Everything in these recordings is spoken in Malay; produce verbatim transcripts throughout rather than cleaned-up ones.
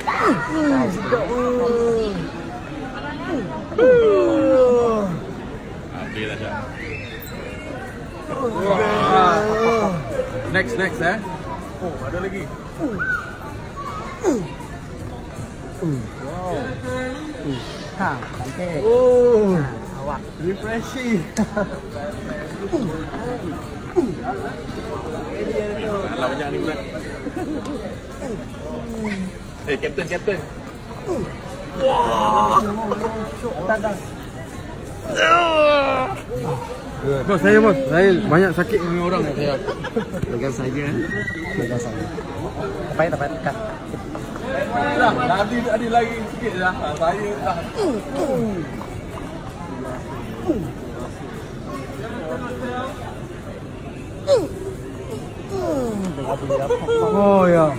Next, next eh. Oh, ada lagi. Wow. Ha, cantik. Oh, Awak. refreshing. Alah banyak ni bulan. Eh, Captain, Captain. Wah. Bos, saya bos, saya banyak sakit dengan orang saya. Legas saja. Legas saja. Apa ya, tepat kat. Dah, tadi ada lagi sikit dah. Saya dah. Oh ya.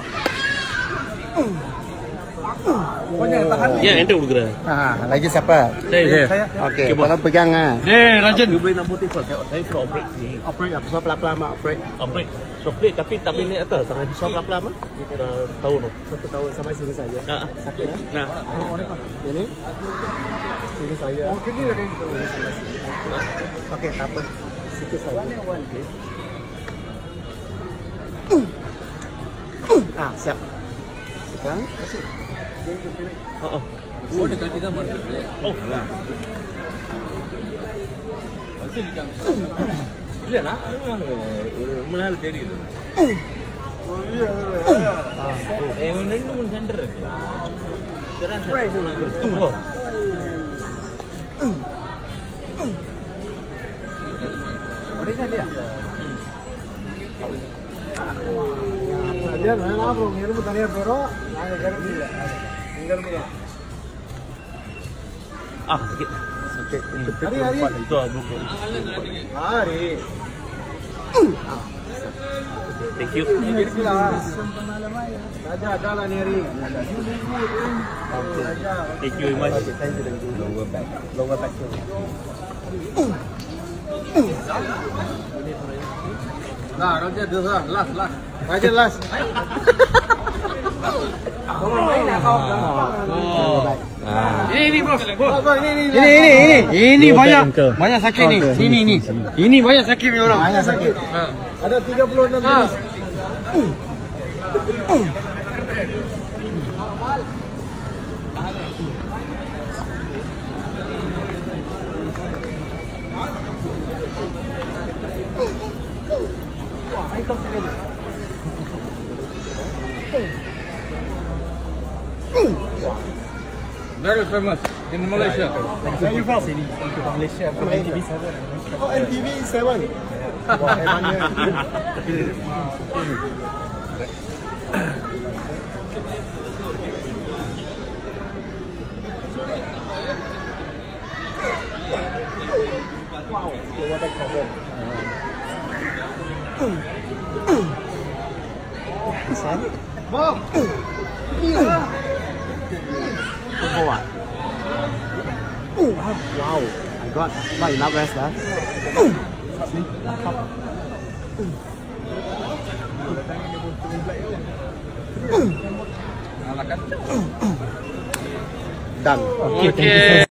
Pokoknya tahan. Ya, ente udara. Ah, lagi siapa? Saya. Saya. Okey, tolong pegang ah. Eh, Rajan. You boleh nak putih first. Saya suruh operate ni. Operate apa? So pelan-pelan mak operate. Operate. Operate tapi tak boleh naik atas. Tangan suruh pelan-pelan mah. Dah tahu tu. Satu tahun sampai sini saja. Nah, Sakit ya? nah. Ini? Sini saja. Oh, kini ada. Okey, tak apa. Sikit saja. Ah, siap. Sekarang kasih. Oh, oh. Oh, dekat kita mana? Oh, lah. Masih di jam. Iya lah. Mahal jadi tu. Oh iya. Eh, ini pun cender. Terang saya pun nak. Mereka dia. Dia mana bro? Ini bukan dia bro. Ada garam dia. Tinggal bro. Ah, sikit. Okey. Hari hari. Itu buku. Hari. Thank you. Ini sila. Raja jalan ni hari. Thank you very much. Lower back. Lower back. Nah, Raja dah last last. Raja last. Ini ini bos, bos. Ini ini ini ini ini banyak banyak sakit ni. Ini ini ini banyak sakit ni orang. Banyak sakit. Ada tiga puluh enam jenis. Very famous in Malaysia. Where you from? Sini. From Malaysia. From N T V seven. Oh, N T V seven. Wah, hebatnya. Wow, lower back problem. Pesan? Bob. For what? Wow, I got not enough rest lah. See? Done. Okay, thank you.